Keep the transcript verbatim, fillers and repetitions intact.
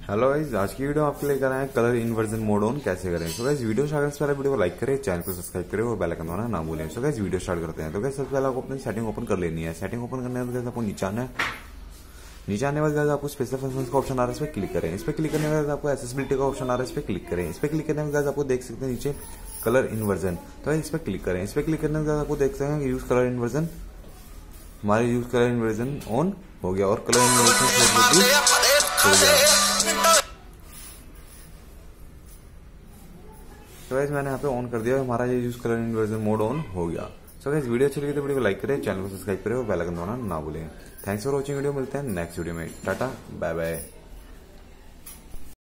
Hello guys, आज की video आपके लेकर आए हैं कलर इन्वर्जन मोड ऑन कैसे करें। सो गाइस वीडियो स्टार्ट करने से पहले वीडियो को लाइक करें, चैनल को सब्सक्राइब करें और बेल आइकन दबाना ना भूलें। सो गाइस वीडियो स्टार्ट करते हैं। तो गाइस सबसे पहले आपको अपनी सेटिंग ओपन कर लेनी है। सेटिंग ओपन करने के बाद आपको नीचे आना है। नीचे आने के बाद आपको स्पेशल फंक्शंस का ऑप्शन आ रहा है, इस पर क्लिक करें। इस पर क्लिक करने के बाद आपको एक्सेसिबिलिटी का ऑप्शन आ रहा है, इस पर क्लिक करें। इस पर क्लिक करने के बाद आपको देख सकते हैं नीचे कलर इन्वर्जन, तो इस पर क्लिक करें। इस पर क्लिक करने के बाद आपको देख सकते हैं यूज कलर इन्वर्जन, हमारे यूज कलर इन्वर्जन ऑन हो गया और कलर इन्वर्जन हो गया। तो गाइस मैंने यहाँ पे ऑन कर दिया, हमारा ये use colour inversion mode on हो गया। सो गाइस वीडियो अच्छी लगी तो वीडियो को लाइक करें, चैनल को सब्सक्राइब करें और बेल आइकन दबाना ना भूलें। थैंक्स फॉर वॉचिंग वीडियो, मिलते हैं नेक्स्ट वीडियो में। Tata bye bye.